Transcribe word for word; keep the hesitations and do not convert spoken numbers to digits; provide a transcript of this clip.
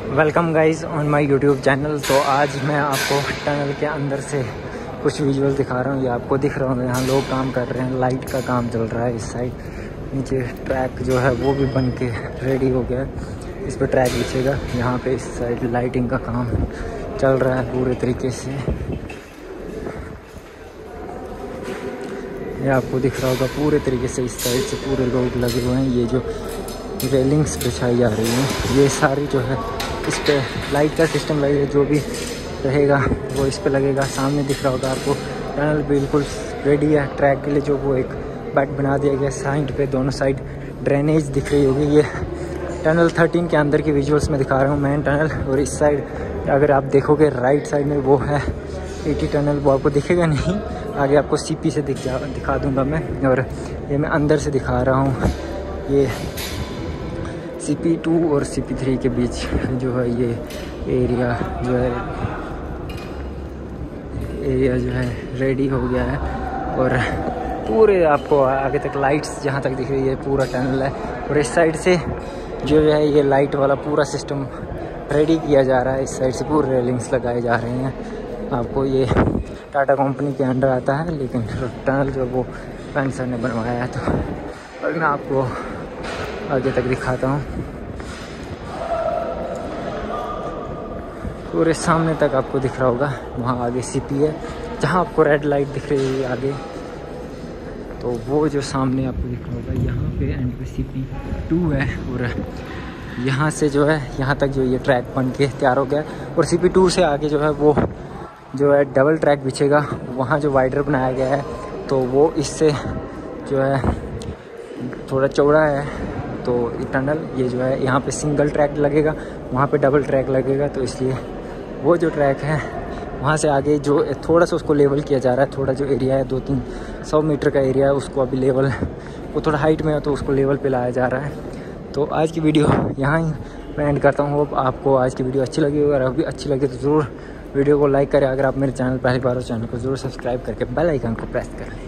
Welcome guys on my YouTube channel. तो आज मैं आपको टनल के अंदर से कुछ विजुअल दिखा रहा हूँ। ये आपको दिख रहा होगा, यहाँ लोग काम कर रहे हैं, लाइट का काम चल रहा है। इस साइड नीचे ट्रैक जो है वो भी बन के रेडी हो गया है, इस पर ट्रैक बिछेगा। यहाँ पे इस साइड लाइटिंग का काम चल रहा है पूरे तरीके से। ये आपको दिख रहा होगा पूरे तरीके से, इस साइड से पूरे लोग लगे हुए हैं। ये जो रेलिंग्स बिछाई जा रही हैं, ये सारी जो है इस पे लाइट का सिस्टम लगेगा, जो भी रहेगा वो इस पे लगेगा। सामने दिख रहा होगा आपको टनल बिल्कुल रेडी है ट्रैक के लिए, जो वो एक बेड बना दिया गया। साइड पे दोनों साइड ड्रेनेज दिख रही होगी। ये टनल थर्टीन के अंदर की विजुअल्स में दिखा रहा हूँ, मेन टनल। और इस साइड अगर आप देखोगे राइट साइड में वो है एटी टनल, वो आपको दिखेगा नहीं, आगे आपको सीपी से दिख जा दिखा दूँगा मैं। और ये मैं अंदर से दिखा रहा हूँ, ये सी पी टू और सी पी थ्री के बीच जो है ये एरिया जो है एरिया जो है रेडी हो गया है। और पूरे आपको आगे तक लाइट्स जहाँ तक दिख रही है पूरा टनल है। और इस साइड से जो है ये लाइट वाला पूरा सिस्टम रेडी किया जा रहा है। इस साइड से पूरे रेलिंग्स लगाए जा रहे हैं। आपको ये टाटा कंपनी के अंडर आता है, लेकिन टनल जो वो पेंसर ने बनवाया है। तो और मैं आपको आगे तक दिखाता हूँ, पूरे सामने तक आपको दिख रहा होगा। वहाँ आगे सीपी है, जहाँ आपको रेड लाइट दिख रही है आगे, तो वो जो सामने आपको दिख रहा होगा, यहाँ पे एंड पे सीपी टू है। और यहाँ से जो है यहाँ तक जो ये ट्रैक बन के तैयार हो गया। और सीपी टू से आगे जो है वो जो है डबल ट्रैक बिछेगा। वहाँ जो वाइडर बनाया गया है, तो वो इससे जो है थोड़ा चौड़ा है। तो टनल ये जो है यहाँ पे सिंगल ट्रैक लगेगा, वहाँ पे डबल ट्रैक लगेगा। तो इसलिए वो जो ट्रैक है वहाँ से आगे जो थोड़ा सा उसको लेवल किया जा रहा है। थोड़ा जो एरिया है दो तीन सौ मीटर का एरिया है, उसको अभी लेवल, वो थोड़ा हाइट में है तो उसको लेवल पे लाया जा रहा है। तो आज की वीडियो यहाँ ही मैं एंड करता हूँ। होप आपको आज की वीडियो अच्छी लगी। अगर अभी अच्छी लगी तो ज़रूर वीडियो को लाइक करें। अगर आप मेरे चैनल पहली बार हो, चैनल को ज़रूर सब्सक्राइब करके बेल आइकन को प्रेस करें।